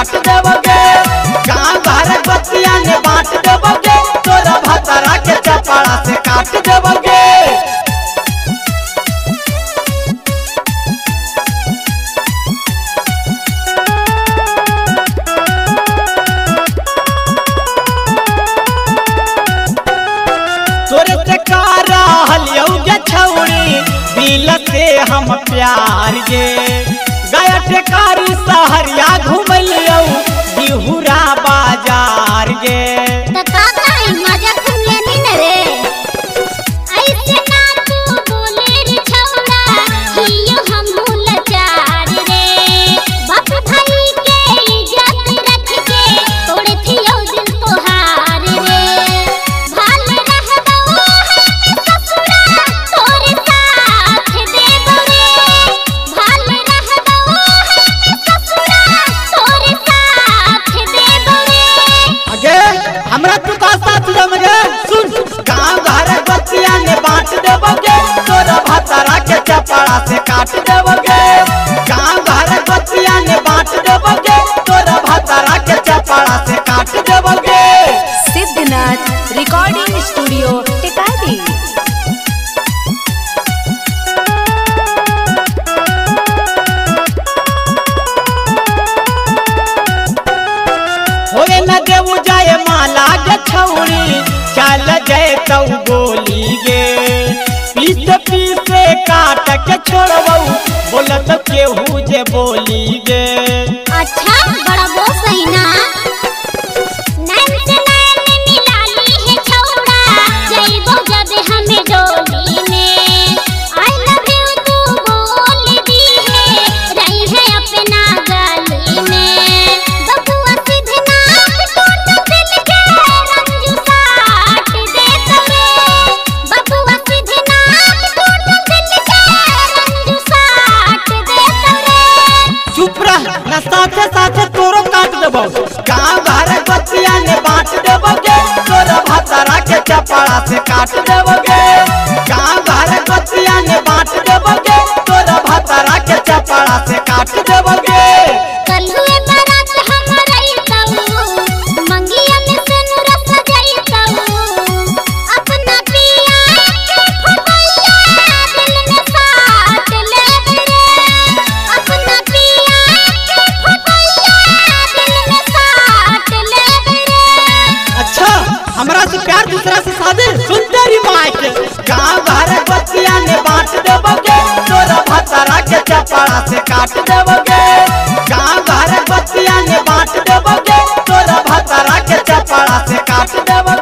काट देवगे। गाँव घर बतिया ने बांट देवगे, तोरा भतरा के चपड़ा से काट देवगे। तोरे से कारा हलियौगे छौड़ी दिल से हम प्यार गे। गया टेकारी सहरिया घूमलियौ बिहुरा बाजार गे। हमरा तू का साथ जमगे सुन, गाँव घर बतिया ने बांट देवगे, तोरा भतरा के चपड़ा से काट देवगे। गाँव घर बतिया ने बांट देवगे, तोरा भतरा के चपड़ा से काट देवगे। Siddhnath recording studio Tikari. होए न देऊ जाए माला गे छौड़ी, चल जाए तौ बोली गे। पीछे पीछे काट के छोड़बौ, बोलत केहू जे बोली गे। अच्छा बड़ा बोस सही ना, नैन से नैन मिला ली है छौड़ा, जइबो जब हमें डोली में। आई लव यू तू बोल दी है, रही है अपना गली में। बबुआ सिद्धनाथ टूट दिल के रंजू साट दे तोरे। बबुआ सिद्धनाथ टूट दिल के रंजू साट दे तोरे। चुप रह न साथे साथे तोरो काट देबौ। गाँव घर बतिया ने बांट देवगे, तोरा भतरा के चपड़ा से काट देवगे। गाँव घर बतिया ने बांट देवगे, तोरा भतरा के चपड़ा से काट देवगे। कल हुए बारात हमारा इतऊ, मंगिया में सिनुरा सजाइतऊ। अपना पिया के फुफैया दिल में साट लेब रे। अपना पिया के फुफैया दिल में साट लेब रे। अच्छा हमरा से प्यार दूसरा से शादी सुन तेरी माँ के। गाँव घर बतिया ने बांट देवगे, तोरा भतरा के चपड़ा से काट देवगे। गाँव घर बतिया ने बांट देवगे, तोरा भतरा के चपड़ा से काट देवगे।